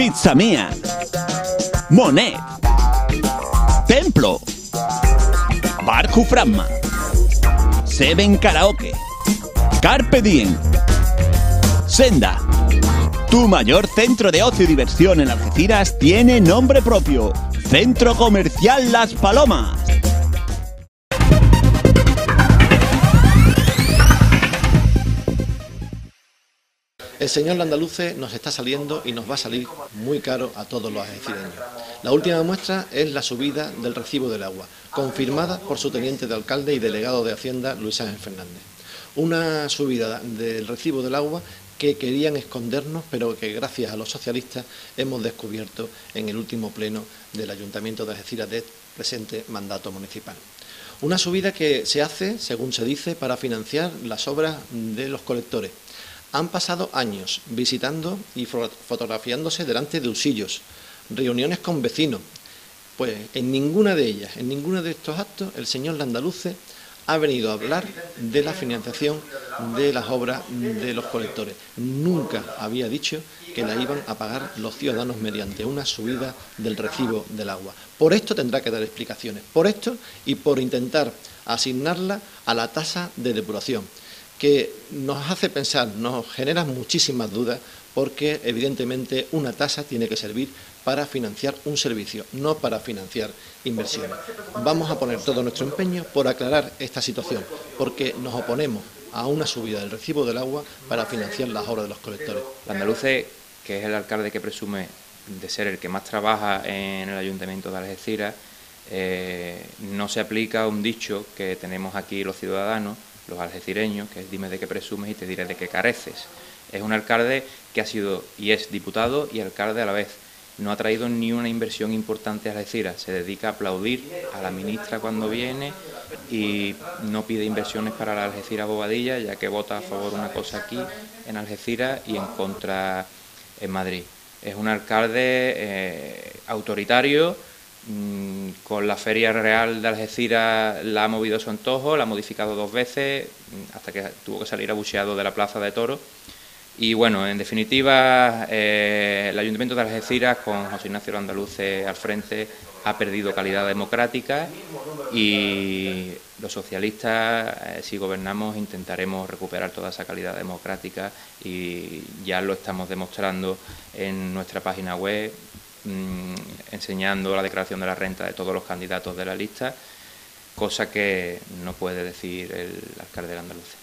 Pizza Mía, Monet, Templo, Bar Jufrasma, Seven Karaoke, Carpe Diem, Senda. Tu mayor centro de ocio y diversión en Algeciras tiene nombre propio: Centro Comercial Las Palomas. El señor Landaluce nos está saliendo y nos va a salir muy caro a todos los algecireños. La última muestra es la subida del recibo del agua, confirmada por su teniente de alcalde y delegado de Hacienda, Luis Ángel Fernández. Una subida del recibo del agua que querían escondernos, pero que gracias a los socialistas hemos descubierto en el último pleno del Ayuntamiento de Algeciras del presente mandato municipal. Una subida que se hace, según se dice, para financiar las obras de los colectores. Han pasado años visitando y fotografiándose delante de usillos, reuniones con vecinos. Pues en ninguna de ellas, en ninguno de estos actos, el señor Landaluce ha venido a hablar de la financiación de las obras de los colectores. Nunca había dicho que la iban a pagar los ciudadanos mediante una subida del recibo del agua. Por esto tendrá que dar explicaciones, por esto y por intentar asignarla a la tasa de depuración, que nos hace pensar, nos genera muchísimas dudas, porque evidentemente una tasa tiene que servir para financiar un servicio, no para financiar inversiones. Vamos a poner todo nuestro empeño por aclarar esta situación, porque nos oponemos a una subida del recibo del agua para financiar las obras de los colectores. Landaluce, que es el alcalde que presume de ser el que más trabaja en el Ayuntamiento de Algeciras, no se aplica un dicho que tenemos aquí los ciudadanos, los algecireños, que es dime de qué presumes y te diré de qué careces. Es un alcalde que ha sido y es diputado y alcalde a la vez. No ha traído ni una inversión importante a Algeciras. Se dedica a aplaudir a la ministra cuando viene y no pide inversiones para la Algeciras Bobadilla, ya que vota a favor una cosa aquí en Algeciras y en contra en Madrid. Es un alcalde autoritario. Con la Feria Real de Algeciras la ha movido a su antojo, la ha modificado 2 veces, hasta que tuvo que salir abucheado de la Plaza de Toros. Y bueno, en definitiva, el Ayuntamiento de Algeciras, con José Ignacio Landaluce al frente, ha perdido calidad democrática y los socialistas, si gobernamos, intentaremos recuperar toda esa calidad democrática y ya lo estamos demostrando en nuestra página web, enseñando la declaración de la renta de todos los candidatos de la lista, cosa que no puede decir el alcalde de Andalucía.